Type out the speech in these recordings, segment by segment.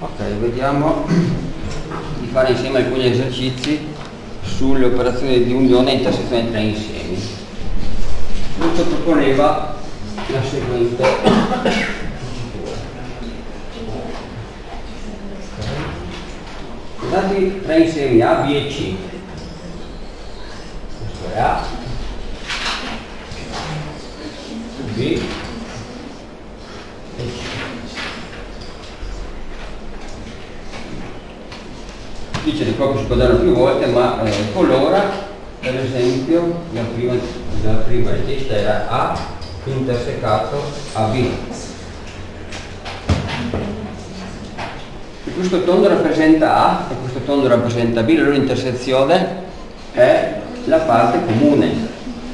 Ok, vediamo di fare insieme alcuni esercizi sulle operazioni di unione e intersezione tra insiemi. Questo proponeva la seguente dati tre insiemi A, B e C. Questo è A, B e C. Dice di proprio si può dare più volte, ma colora, per esempio, la prima richiesta era A intersecato AB. E questo tondo rappresenta A e questo tondo rappresenta B, la loro intersezione è la parte comune.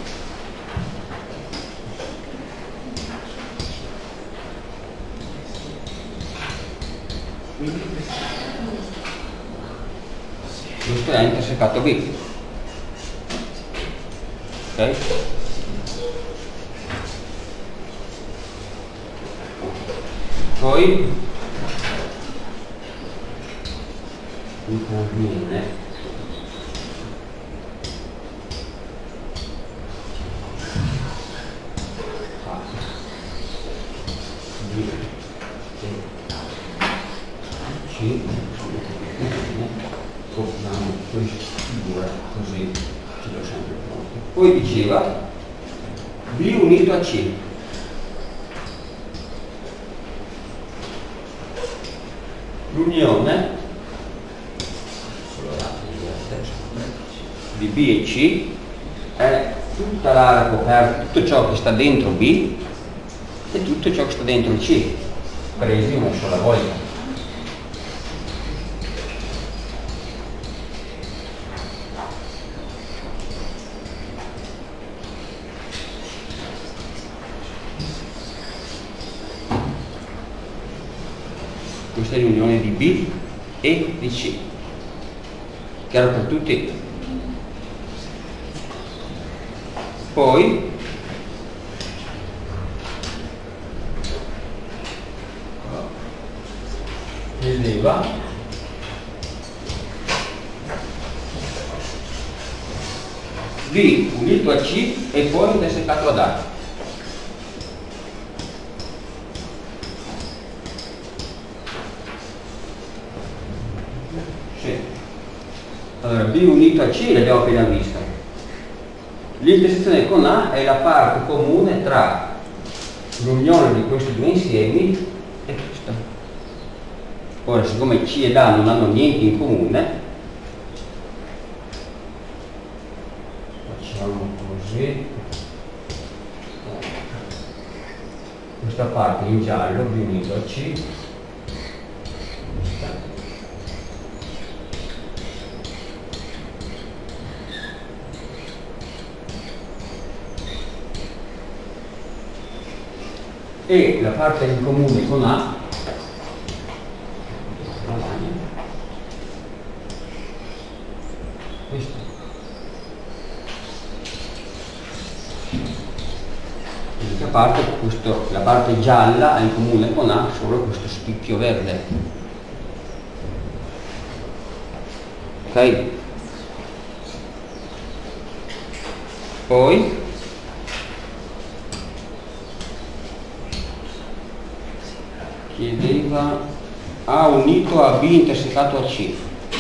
Questo è intersecato B. Ok? Poi interviene A, B e C. Copiamo questa figura così ce l'ho sempre pronto. Poi diceva B unito a C. L'unione di B e C è tutta l'area coperta, tutto ciò che sta dentro B e tutto ciò che sta dentro C, presi una sola volta. Questa è l'unione di B e di C. Chiaro per tutti? Poi vedeva B unito a C e poi intersecato ad A. Allora, B unito a C l'abbiamo appena vista. L'intersezione con A è la parte comune tra l'unione di questi due insiemi e questa. Ora, siccome C ed A non hanno niente in comune, facciamo così. Questa parte in giallo, B unito a C. E la parte in comune con A questa. L'unica parte, la parte gialla ha in comune con A solo questo spicchio verde. Ok? Poi chiedeva A unito a B intersecato a C.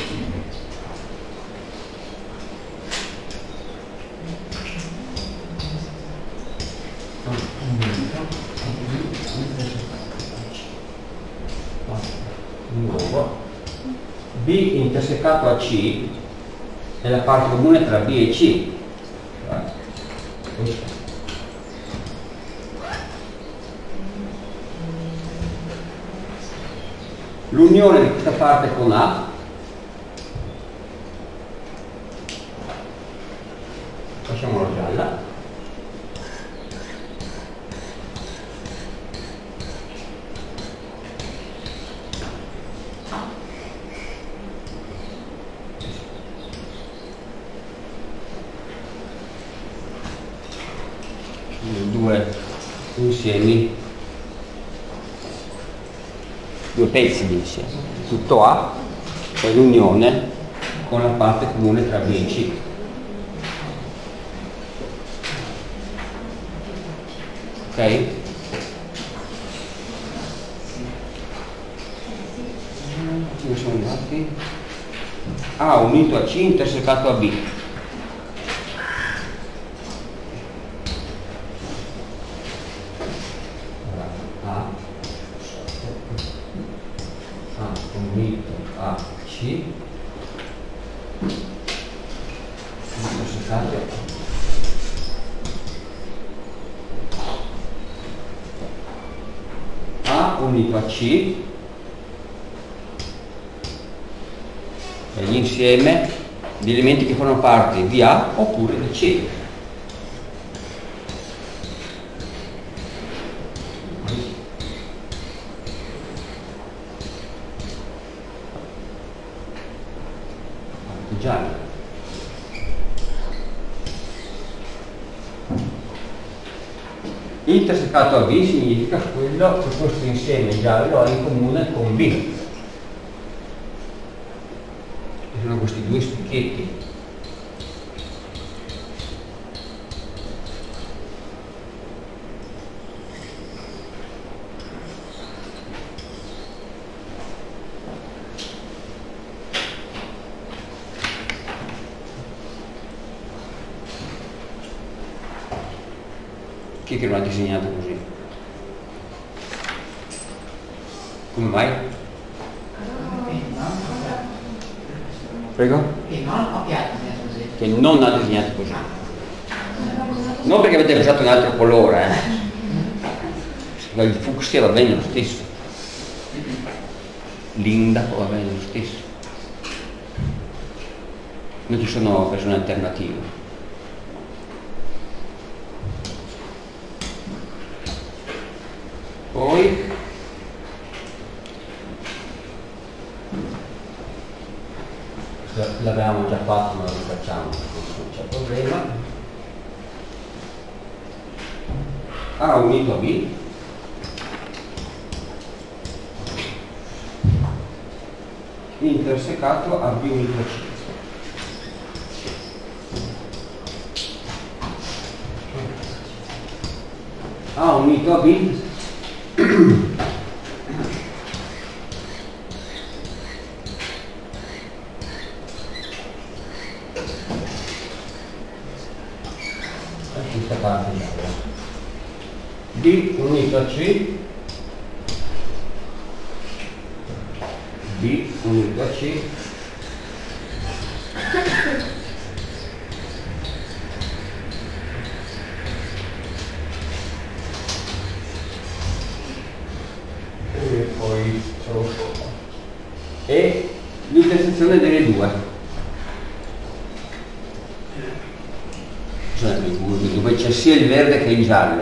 Di nuovo B intersecato a C è la parte comune tra B e C. Questa. L'unione di questa parte con A facciamola gialla, i due insiemi due pezzi di insieme. Tutto A è l'unione con la parte comune tra B e C. Ok? Come siamo andati? A unito a C intersecato a B. A unito a C intersecato A unito a C è l'insieme di elementi che fanno parte di A oppure di C. Giallo. Intersecato a B significa quello che questo insieme giallo ha in comune con B. E sono questi due spicchietti. Chi è che non ha disegnato così? Come mai? Prego? Che non ho così. Che non ha disegnato così. Non perché avete usato un altro colore, ma il fucsia va bene lo stesso. L'indaco va bene lo stesso. Non ci sono persone alternative. Poi l'avevamo già fatto ma lo rifacciamo, non c'è problema. A unito a B intersecato a B unito a C. A unito a B questa parte B unito a C, B unito a C, e poi rosso e l'intersezione delle due. Dove c'è sia il verde che il giallo.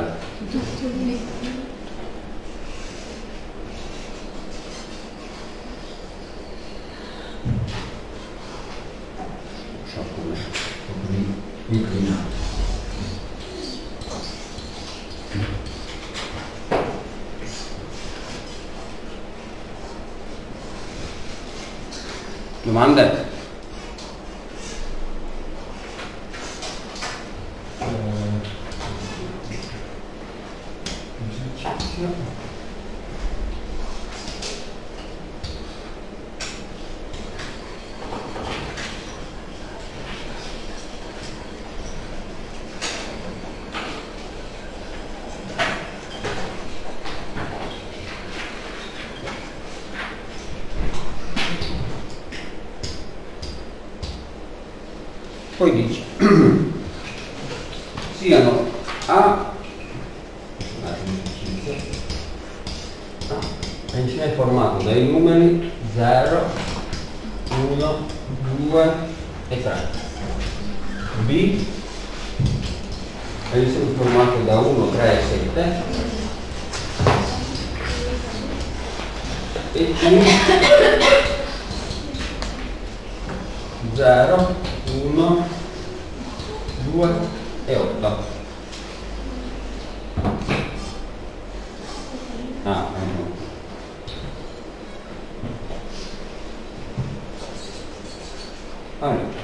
So come inclinato. Domande? Poi dice siano A è insieme formato dai numeri 0, 1, 2 e 3. B è insieme formato da 1, 3 e 7 e C 0, 1, 2 e 8. Allora,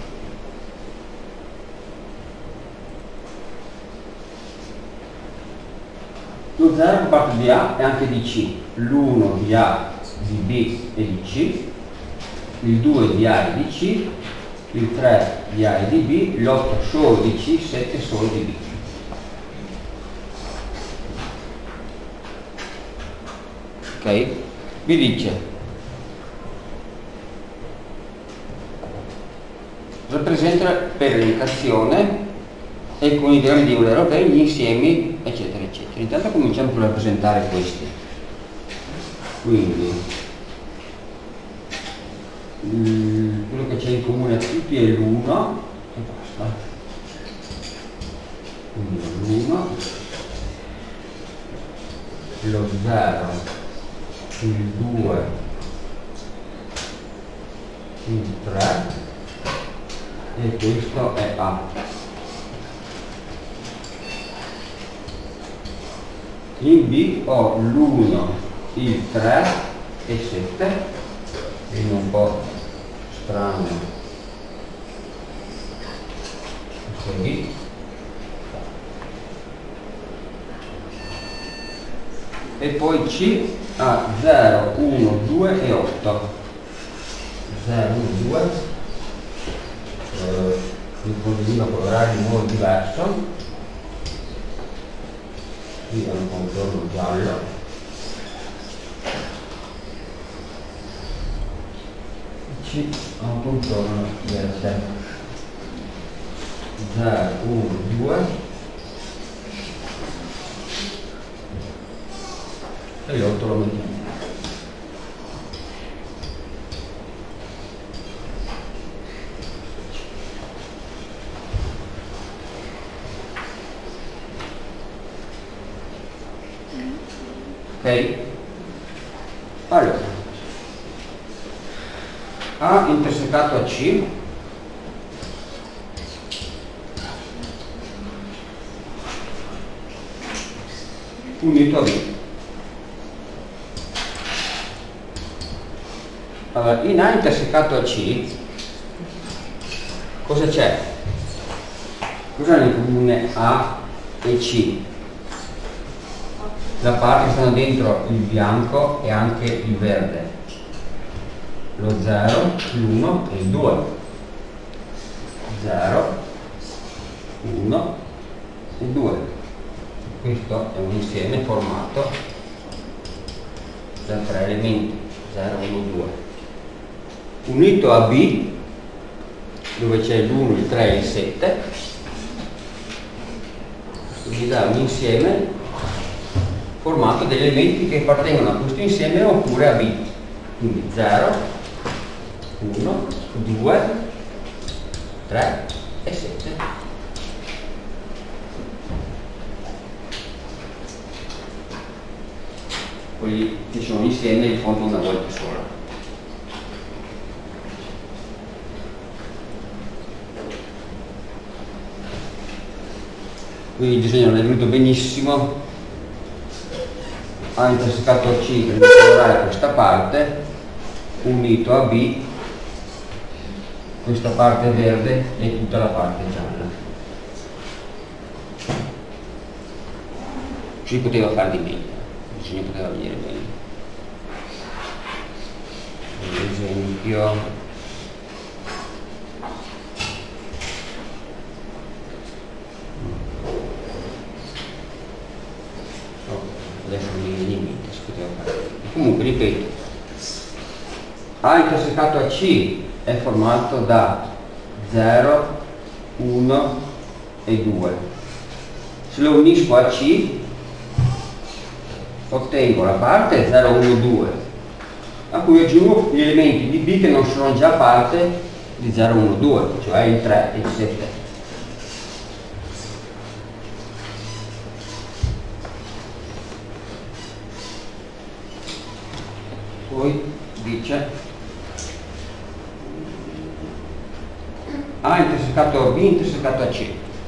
lo 0 parte di A e anche di C, l'1 di A, di B e di C, il 2 di A e di C, il 3 di A e di B, l'8 solo di C, 7 solo di B. Ok? Vi dice rappresenta per l'elencazione e con i diagrammi di Euler europei gli insiemi eccetera eccetera. Intanto cominciamo con rappresentare questi. Quindi quello che c'è in comune a tutti è l'1 e basta. Quindi l'1, lo 0, il 2, il 3 e questo è A. In B ho l'1, il 3 e 7, quindi un po' strano questo è B. E poi C ha 0, 1, 2 e 8. 0, 1, 2. Mi conveniva colorare in modo diverso. Qui è un contorno giallo. C ha un contorno verde. 0, 1, 2 e l'8 lo mettiamo. Ok? Allora, A intersecato a C unito a B. Allora, in A intersecato a C cosa c'è? Cosa hanno in comune A e C? La parte che stanno dentro il bianco e anche il verde, lo 0, l'1 e il 2. 0, 1 e 2. Questo è un insieme formato da 3 elementi, 0, 1, 2. Unito a B, dove c'è l'1, il 3 e il 7, mi dà un insieme formato degli elementi che appartengono a questo insieme oppure a B. Quindi 0, 1, 2, 3 e 7. Quelli che sono insieme li conto una volta sola. Quindi il disegno non è venuto benissimo. A intersecato a C per colorare questa parte, unito a B, questa parte verde e tutta la parte gialla. Ci poteva fare di meglio, ci poteva venire bene. Per esempio, adesso mi viene in mente, si poteva fare. Comunque ripeto, A intersecato a C è formato da 0, 1 e 2. Se lo unisco a C ottengo la parte 0, 1, 2, a cui aggiungo gli elementi di B che non sono già parte di 0, 1, 2, cioè il 3 e il 7. Poi dice A intersecato a B intersecato a C.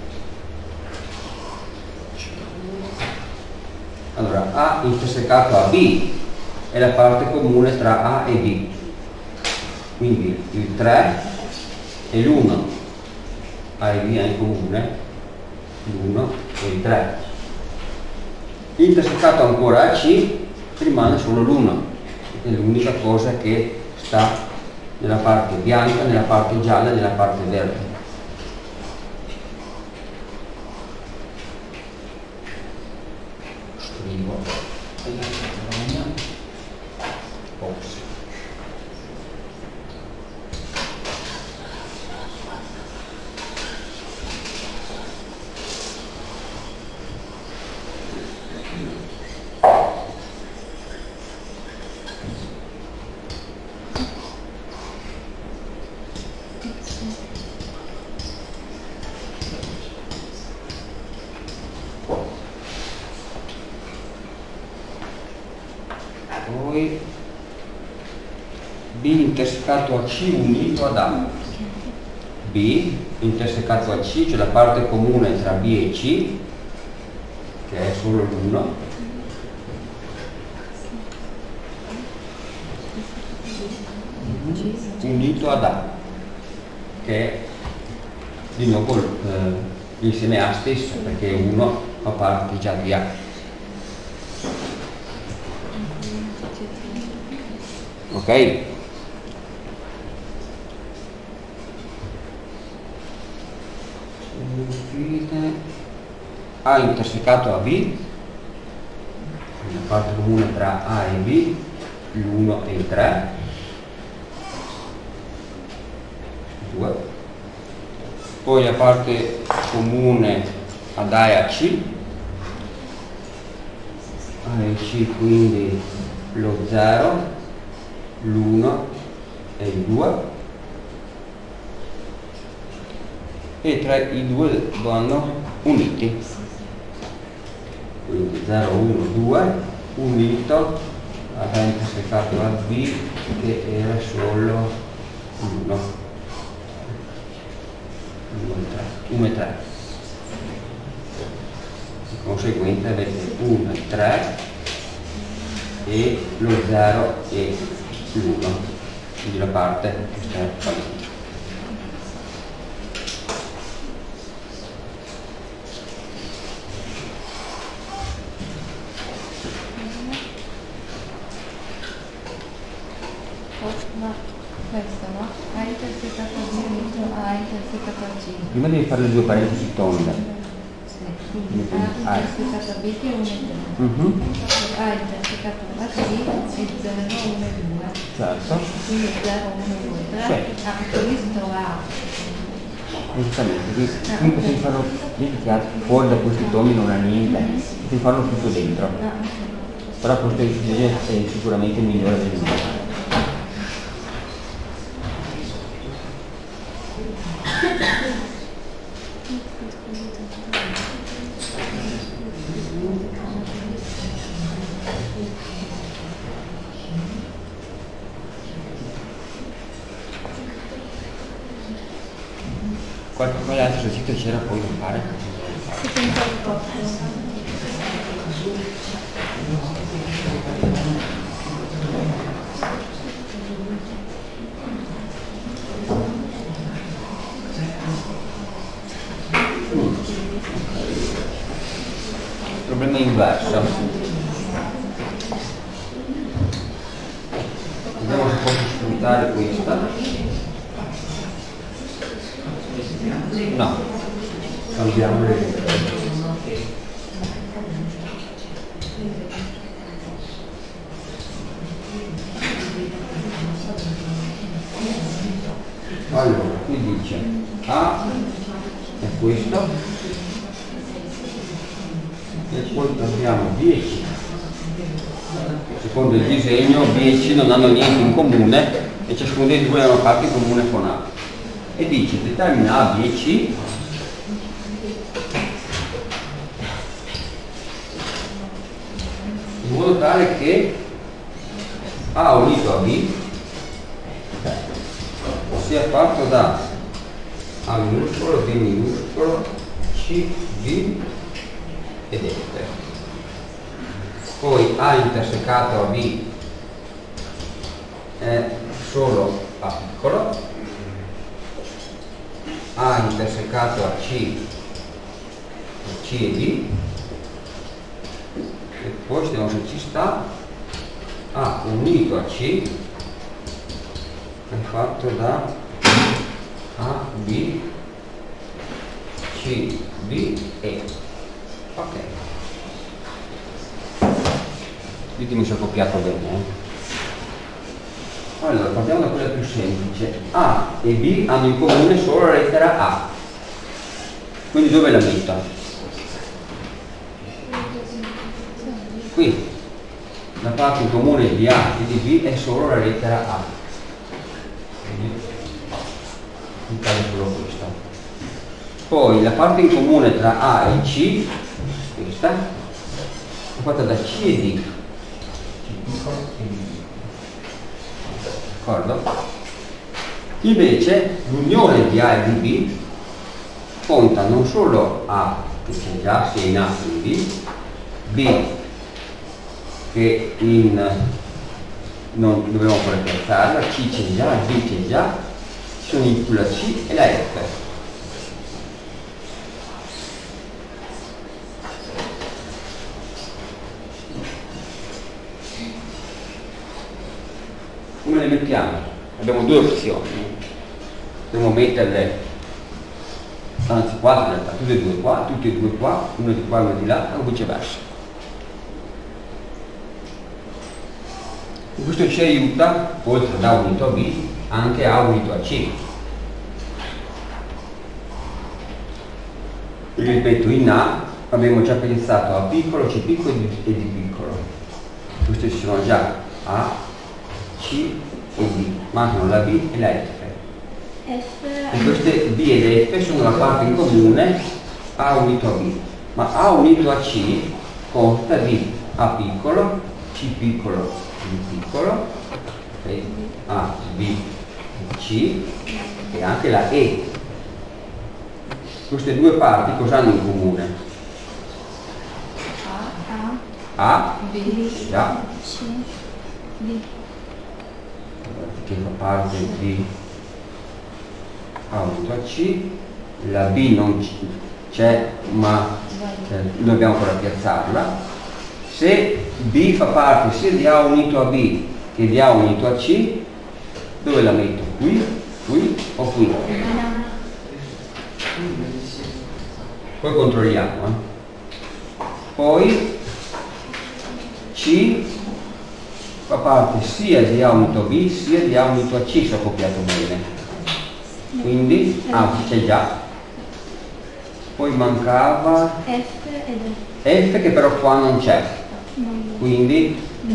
Allora, A intersecato a B è la parte comune tra A e B. Quindi il 3 e l'1 A e B ha in comune l'1 e il 3. Intersecato ancora a C rimane solo l'1, è l'unica cosa che sta nella parte bianca, nella parte gialla e nella parte verde. Scrivo poi B intersecato a C unito ad A. B intersecato a C, cioè la parte comune tra B e C, che è solo l'1, unito ad A, che è di nuovo l'insieme A stesso, perché 1 fa parte già di A. Ok? A intersecato a B, la parte comune tra A e B, l'1 e il 3, 2. Poi la parte comune ad A e a C, A e C, quindi lo 0, l'1 e il 2, e tra i due vanno uniti, quindi 0, 1, 2 unito ad A intersecato a B, che era solo 1, 1 e 3. Di conseguenza avete 1 e 3 e lo 0 e l'1, quindi la parte che sta qua dentro. Ma questo no? A intersecato B unito A intersecato a C. Prima devi fare le due parentesi tonde. Sì. A intersecato a B che è 1 e 3. A intersecato a C è 0, 1 e 2. Certo. Quindi 0, 1 e 2. 3. Sì. Ah, questo A. Esattamente, comunque se fanno fuori da questi tomi non ha niente, si fanno tutto dentro. Però questo è sicuramente il migliore del mondo. Qualche altro esercizio c'era poi da fare? Problema inverso. Vediamo se posso sfruttare questa. No, cambiamo le lettere. Allora, qui dice A è questo e poi abbiamo 10. Secondo il disegno 10 non hanno niente in comune e ciascuno dei due ha una parte in comune con A. E dice determina A10 in modo tale che A unito a B sia fatto da A minuscolo, B minuscolo, C, B ed F. Poi A intersecato a B è solo A piccolo A intersecato a C e B, e poi vediamo se ci sta, A unito a C è fatto da A, B, C, B, E. Ok. Ditemi se ho copiato bene. Allora, partiamo da quella più semplice. A e B hanno in comune solo la lettera A. Quindi dove la metto? Qui. La parte in comune di A e di B è solo la lettera A. Quindi mi cade solo questa. Poi la parte in comune tra A e C, questa, è fatta da C e D. D'accordo? Invece l'unione di A e di B conta non solo A che c'è già sia in A che in B, B che non dobbiamo ancora piazzarla, C c'è già, B c'è già, ci sono in più la C e la F. Come le mettiamo? Abbiamo due opzioni, dobbiamo metterle, anzi quattro in realtà, tutte e due qua, uno di qua e uno di là, o viceversa. Questo ci aiuta, oltre da A unito a B, anche A unito a C. Ripeto, in A abbiamo già pensato a piccolo, C piccolo e D piccolo. Questi ci sono già A, C e D, mancano la B e la F. E queste B ed F sono la parte in comune A unito a B, ma A unito a C consta di A piccolo, C piccolo, D piccolo, e A, B, C e anche la E. Queste due parti cosa hanno in comune? A, B, già, C, D. Che fa parte di A unito a C, la B non c'è ma dobbiamo ancora piazzarla. Se B fa parte sia di A unito a B che di A unito a C, dove la metto? Qui, qui o qui? Poi controlliamo. Poi C fa parte sia di A unito a B sia di A unito a C, se ho copiato bene. Quindi A c'è già. Poi mancava F ed F che però qua non c'è. Quindi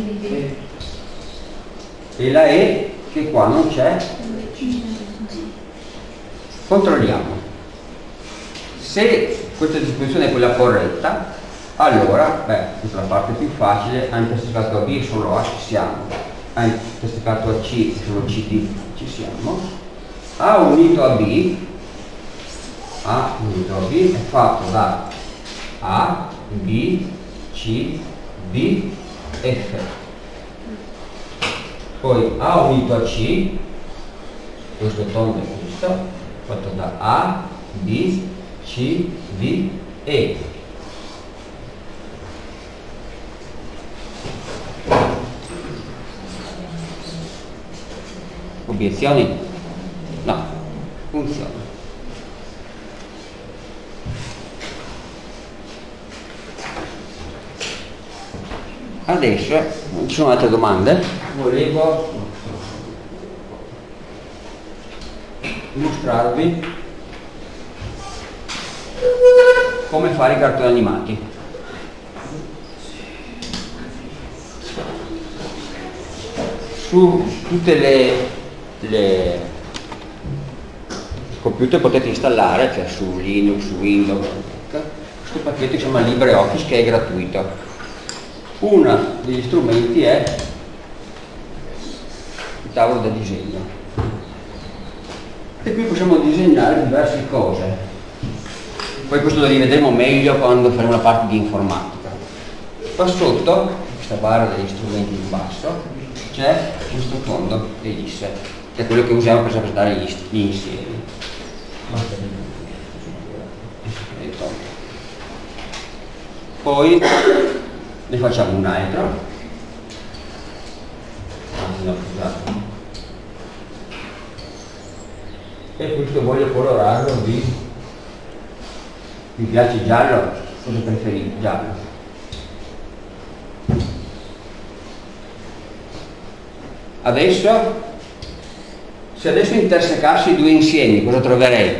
e la E che qua non c'è. Controlliamo. Se questa disposizione è quella corretta, allora, questa è la parte più facile, ha intersecato a B e solo A ci siamo, ha intersecato a C e solo CD ci siamo. A unito a B è fatto da A, B, C, D, F. Poi A unito a C, questo tondo è questo, fatto da A, B, C, D, E. Obiezioni? No, funziona. Adesso ci sono altre domande. Volevo mostrarvi come fare i cartoni animati. Su tutte le computer potete installare, cioè su Linux, su Windows, questo pacchetto si chiama LibreOffice, che è gratuito. Uno degli strumenti è il tavolo da disegno, e qui possiamo disegnare diverse cose. Poi questo lo rivedremo meglio quando faremo la parte di informatica. Qua sotto, questa barra degli strumenti in basso, c'è questo fondo Elisse, che è quello che usiamo per rappresentare gli insiemi. Poi ne facciamo un altro. Anzi no, scusate. E questo voglio colorarlo di... Mi piace giallo? Cosa preferite? Giallo. Adesso, se adesso intersecassi i due insiemi, cosa troverei?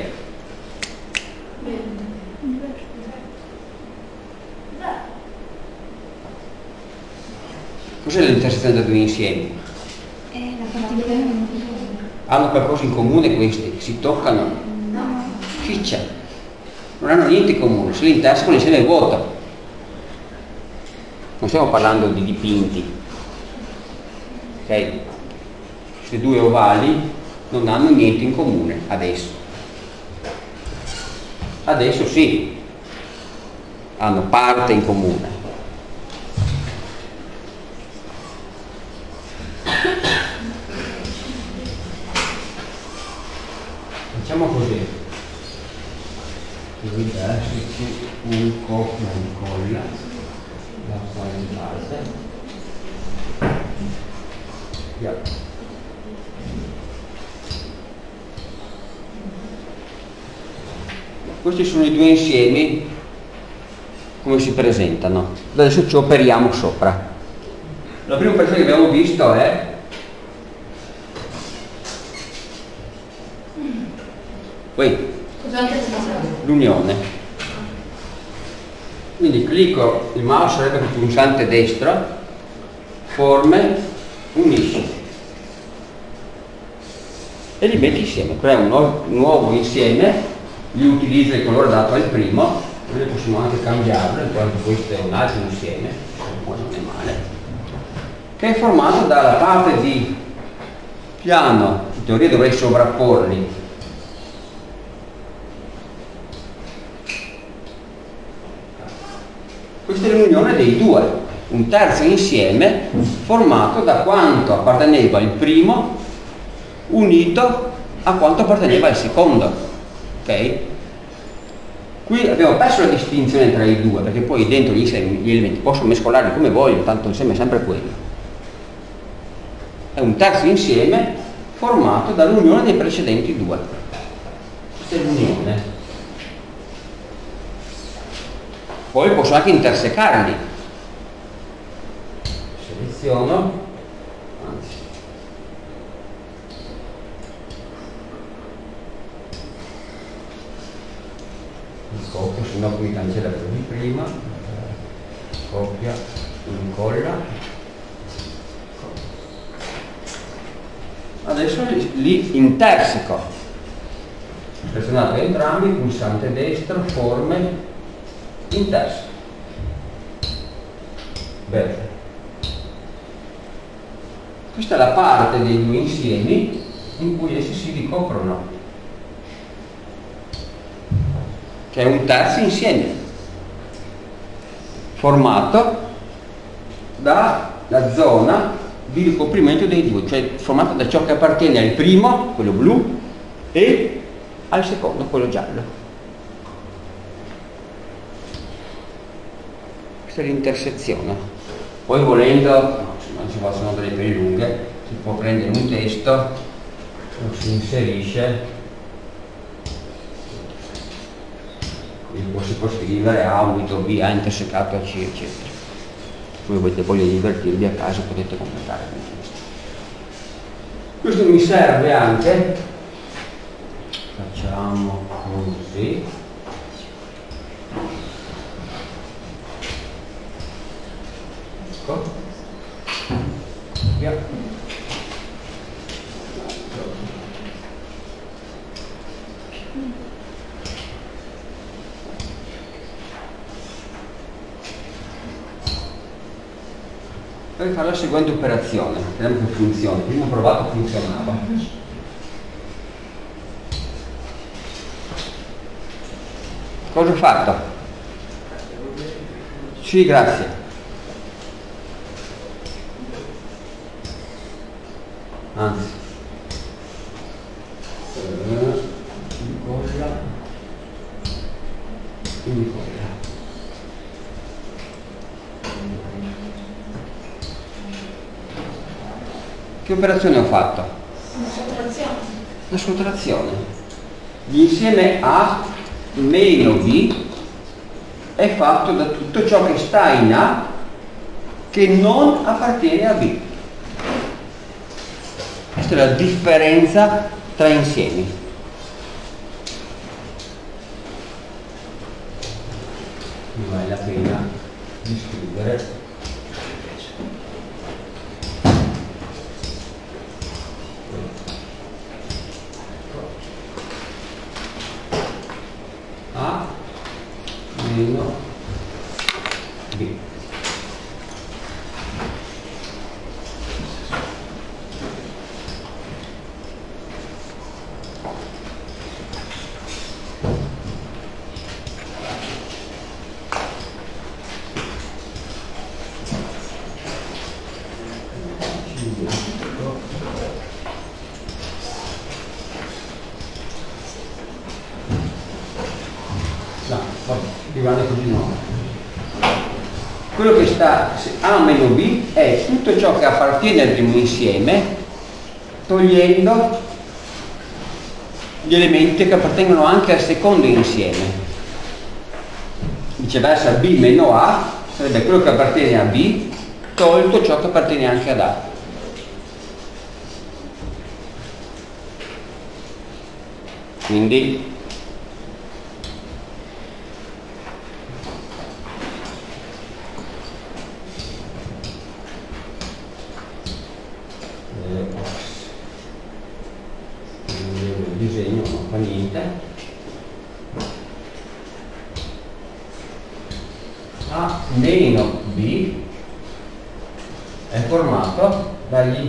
Cos'è l'intersezione dei due insiemi? La particolarità. Hanno qualcosa in comune questi? Si toccano? Ciccia. Non hanno niente in comune, se li intersecano insieme è vuoto. Non stiamo parlando di dipinti. Ok? Questi due ovali non hanno niente in comune adesso. Adesso sì, hanno parte in comune. Facciamo così. Devi darci un copia e incolla da qualche parte. Yeah. Questi sono i due insiemi come si presentano. Adesso ci operiamo sopra. La prima operazione che abbiamo visto è l'unione. Quindi clicco il mouse, sarebbe il pulsante destro, forme, unisci e li metti insieme, crea un nuovo insieme. Io utilizzo il colore dato al primo, noi possiamo anche cambiarlo, in quanto questo è un altro insieme, poi non è male, che è formato dalla parte di piano. In teoria dovrei sovrapporli, questa è l'unione dei due, un terzo insieme formato da quanto apparteneva il primo unito a quanto apparteneva il secondo. Ok? Qui abbiamo perso la distinzione tra i due, perché poi dentro gli elementi posso mescolarli come voglio, tanto insieme è sempre quello. È un terzo insieme formato dall'unione dei precedenti due. Questa è l'unione. Poi posso anche intersecarli. Seleziono, anzi, copia, se no mi cancella quello di prima, copia, incolla. Adesso li interseco. Selezionato entrambi, pulsante destro, forme, interseco. Bene. Questa è la parte dei due insiemi in cui essi si ricoprono, che è un terzo insieme formato dalla zona di ricoprimento dei due, cioè formato da ciò che appartiene al primo, quello blu, e al secondo, quello giallo. Questa è l'intersezione. Poi volendo, non ci possono delle peli lunghe, si può prendere un testo, lo si inserisce. Si può scrivere A unito B, A intersecato a C, eccetera. Voi avete voglia di divertirvi a casa, potete completare questo. Mi serve anche, facciamo così, ecco, via. Poi fare la seguente operazione, vediamo che funziona. Prima ho provato, funzionava. Cosa ho fatto? Sì, grazie. Anzi, incolla. Che operazione ho fatto? Una sottrazione. Una sottrazione. L'insieme A meno B è fatto da tutto ciò che sta in A che non appartiene a B. Questa è la differenza tra insiemi. Non vale la pena di scrivere. A meno B. No, vabbè, rimane così no. Quello che sta A meno B è tutto ciò che appartiene al primo insieme, togliendo gli elementi che appartengono anche al secondo insieme. Viceversa, B meno A sarebbe quello che appartiene a B, tolto ciò che appartiene anche ad A. Quindi il disegno non fa niente. A meno B è formato dagli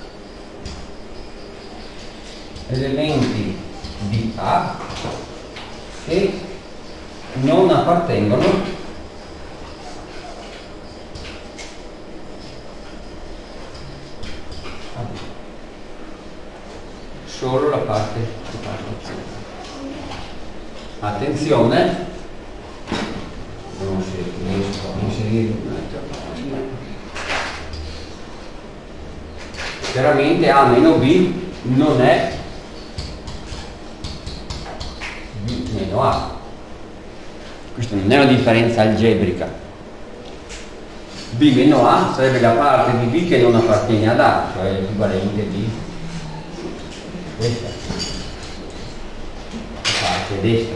elementi di A che non appartengono a B. Solo la parte di partenza. Attenzione, non si riesco a inserire un'altra pagina. Chiaramente A meno B non è B meno A. Questa non è una differenza algebrica. B meno A sarebbe la parte di B che non appartiene ad A, cioè l'equivalente di questa, la parte destra.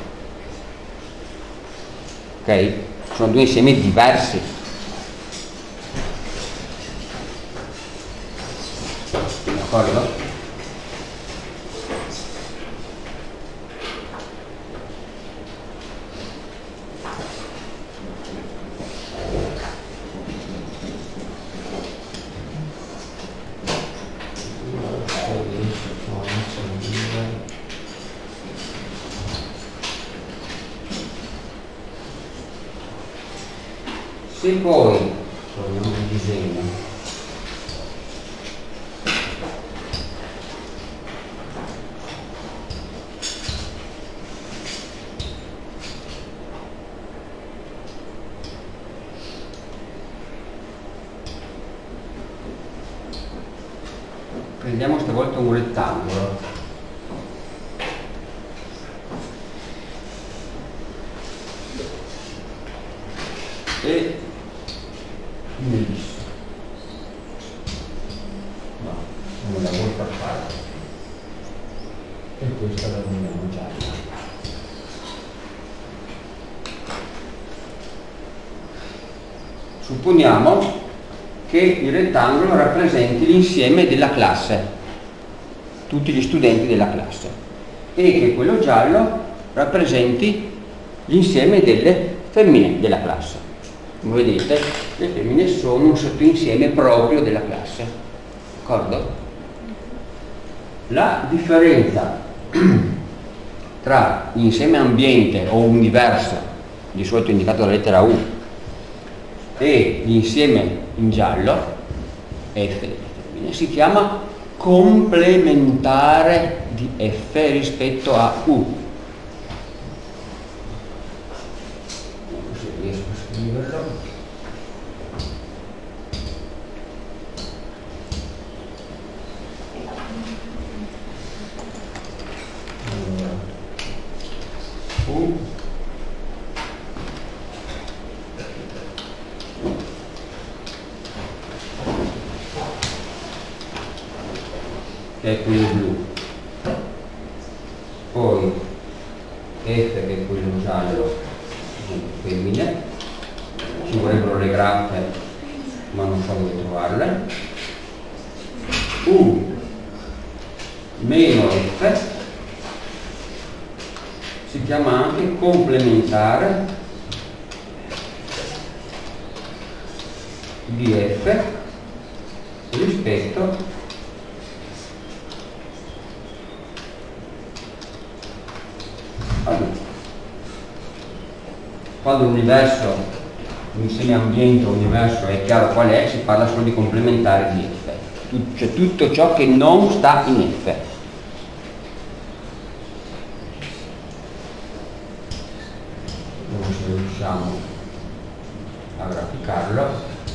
Ok? Sono due insiemi diversi. D'accordo? Se poi torniamo al disegno, prendiamo stavolta un rettangolo e no, non la vuoi far fare e questa la vogliamo gialla. Supponiamo che il rettangolo rappresenti l'insieme della classe, tutti gli studenti della classe, e che quello giallo rappresenti l'insieme delle femmine della classe. Come vedete, le femmine sono un sottoinsieme proprio della classe, d'accordo? La differenza tra l'insieme ambiente o universo, di solito indicato dalla lettera U, e l'insieme in giallo, F delle femmine, si chiama complementare di F rispetto a U. Vediamo se riesco a scriverlo. che è quello blu, poi F che è quello giallo, femmine, ci vorrebbero le graffe ma non so dove trovarle, U meno F si chiama anche complementare di F rispetto a U. Quando l'universo, l'insieme ambiente universo è chiaro qual è, si parla solo di complementare di F, cioè tutto ciò che non sta in F. Se riusciamo a graficarlo,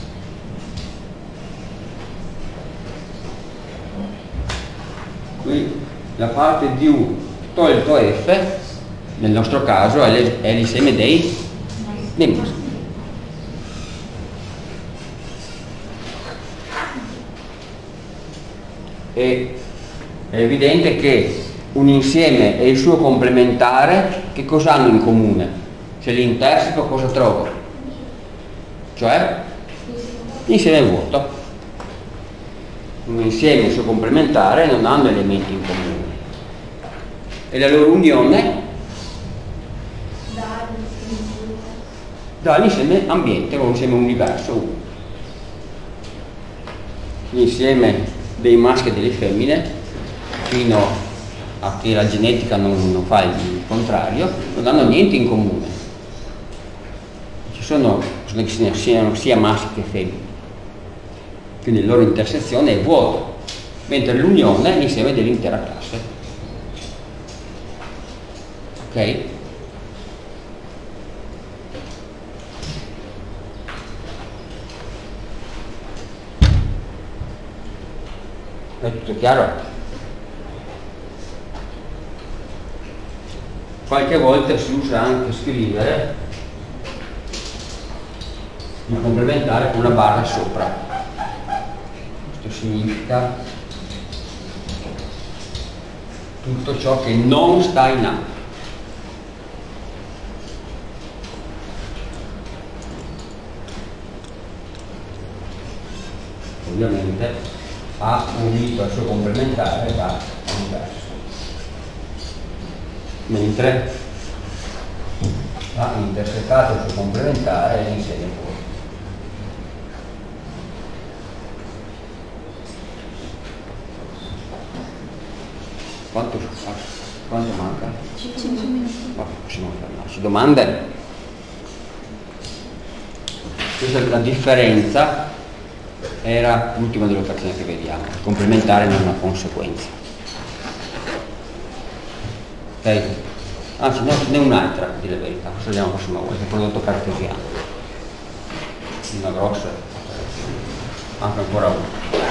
qui la parte di U tolto F nel nostro caso è l'insieme dei maschi. E è evidente che un insieme e il suo complementare che cosa hanno in comune? Se li interseco cosa trovo? Cioè l'insieme vuoto. Un insieme e il suo complementare non hanno elementi in comune e la loro unione dà l'insieme ambiente o l'insieme universo 1. L'insieme dei maschi e delle femmine, fino a che la genetica non fa il contrario, non hanno niente in comune. Ci sono che siano sia maschi che femmine, quindi la loro intersezione è vuoto, mentre l'unione è l'insieme dell'intera classe. Ok? È tutto chiaro? Qualche volta si usa anche scrivere il complementare con una barra sopra. Questo significa tutto ciò che non sta in A. Ovviamente ha unito al suo complementare da universo, mentre ha intersecato il suo complementare l'insieme vuoto. Quanto manca? 5 minuti. Possiamo fermarci. Domande? Questa è la differenza. Era l'ultima delle operazioni che vediamo, il complementare non è una conseguenza. Ok? Anzi, no, ce n'è un'altra, a dire la verità, questa vediamo la prossima volta, il prodotto cartesiano. Una grossa, anche ancora una.